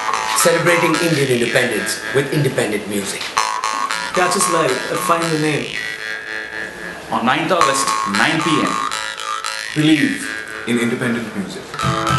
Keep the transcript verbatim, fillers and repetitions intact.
Celebrating Indian independence with independent music. Catch us live at Find the Name on ninth August, nine p m Believe in independent music.